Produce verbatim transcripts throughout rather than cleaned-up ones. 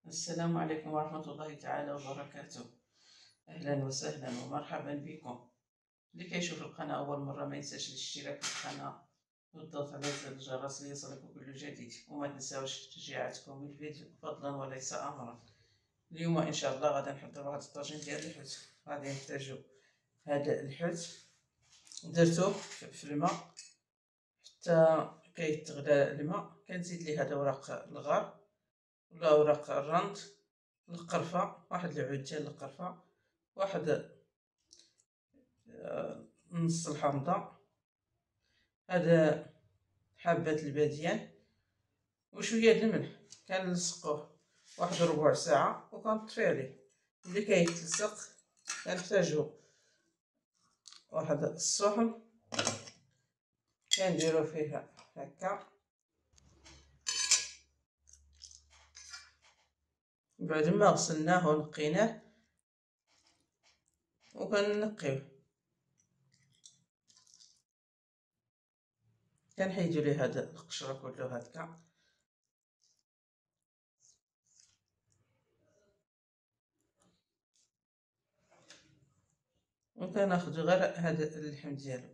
السلام عليكم ورحمة الله تعالى وبركاته. أهلا وسهلا ومرحبا بكم. اللي كيشوف القناة أول مرة ما ينساش الاشتراك في القناة والضغط على زر الجرس ليصلكم كل جديد، وما تنساوش تشجيعاتكم بالفيديو فضلا وليس أمرا. اليوم إن شاء الله غادي نحضر واحد الطاجين ديال الحوت. غادي نحتاجو هذا الحوت درتو في الماء حتى كيتغلى الماء، كنزيد ليه هذا اوراق الغار ولا اوراق الرند، القرفه، واحد العود ديال القرفه، واحد نص الحامضه، هذا حبات الباديان وشويه د الملح. كنلصقوه واحد ربع ساعه وكنطفي عليه. ملي كيتلصق كنحتاجو واحد الصحن كنديرو فيه هكا، بعد ما غسلناه ونقيناه وكنقيوه كنحيدو ليه هاد القشره كله هكا، وكناخدو غير هاد اللحم ديالو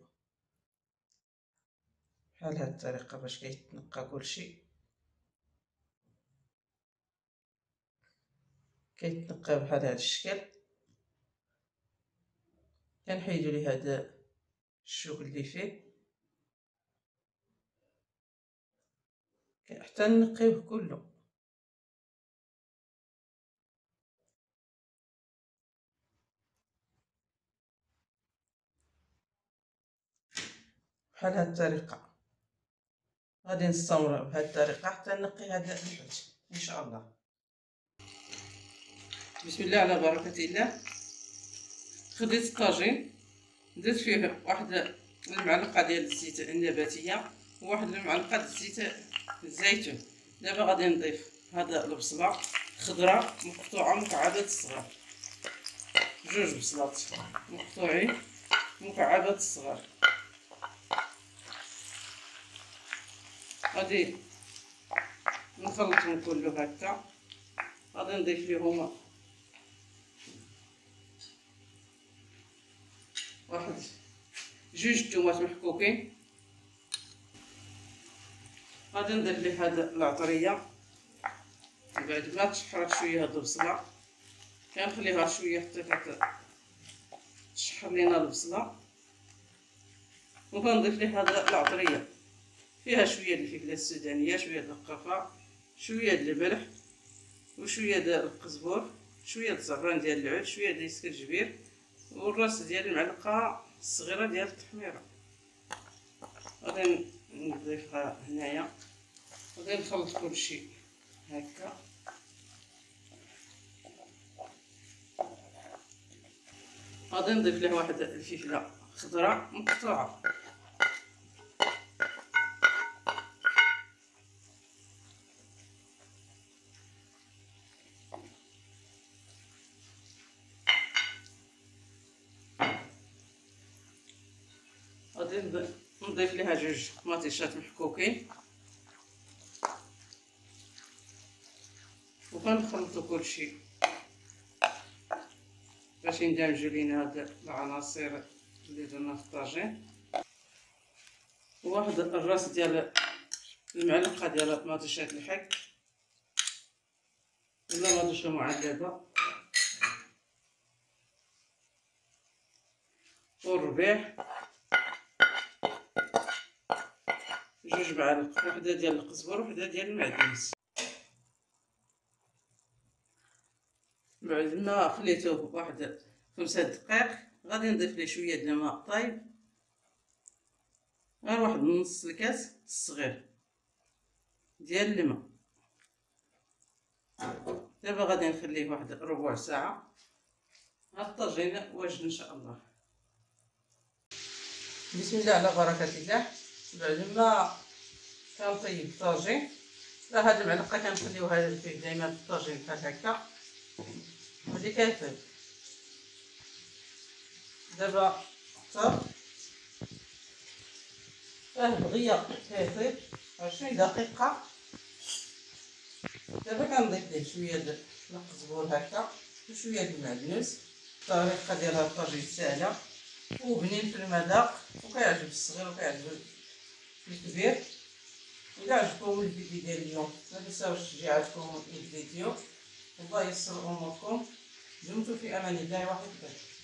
بحال هاد الطريقه باش كيتنقى كلشي. كيتنقى بحال هاد الشكل. كنحيدو ليه هاد الشوك اللي فيه حتى نقيوه كله. بحال هاد الطريقه غادي نستمر بهاد الطريقه حتى نقي هذا الحوت ان شاء الله. بسم الله على بركه الله. خديت الطاجين درت فيه واحد المعلقه ديال الزيت النباتيه وواحد المعلقه ديال الزيت الزيتون. دابا غادي نضيف هذا البصله خضراء مقطوعه مكعبات الصغار، جوج بصلات مقطوعين مكعبات الصغار. غادي نخلطهم كله هكا. غادي نضيف ليهم واحد جوج تومات محكوكين. غادي نضيف ليه هاد العطريه. بعد ما تشحرات شويه هاد البصله كنخليها شويه حتى تشحر لينا البصله، وكنضيف ليه هاد العطريه فيها شويه د الفلفله السودانيه، شويه د القرفه، شويه د الملح، وشويه د القزبر، شويه د الزعفران ديال العود، شويه د السكرجبير، والراس ديال المعلقه الصغيره ديال التحميره. غادي نضيفها هنايا. غادي نخلط كلشي هكا. غادي نضيف ليه واحد الفلفله خضراء مقطوعه. غادي نضيف ليها جوج مطيشات محكوكين وكنخلطو كلشي باش يندمجو لينا هاد العناصر اللي درنا في الطاجين. وواحد الراس ديال المعلقه ديال مطيشات الحك ولا مطيشه معلبه، والربيع جوج معالق، وحده ديال القزبر وحده ديال المعدنوس. بعد ما خليته واحد خمسة دقائق غادي نضيف ليه شويه د الماء طايب، غير واحد نص الكاس الصغير ديال الماء. دابا غادي نخليه واحد ربع ساعه. هاد الطاجين واجد ان شاء الله. بسم الله على بركه الله. بعد ما كنطيب الطاجين راه هاد المعلقه كنخليوها فيه دائما في الطاجين بحال هكا. هادي كيطيب دابا حتى فاه دغيا كيطيب عشرين دقيقه دابا كنضيف ليه شويه د القزبور هكا وشويه د المعدنوس. الطريقه ديال هاد الطاجين ساهله وبنين في المذاق وكيعجب الصغير وكيعجب الكبير. إلا عجبكم الفيديو ديال اليوم ما تنساوش تشجيعاتكم للفيديو. الله يسر اموركم. دمتم في امان الله وحفظه.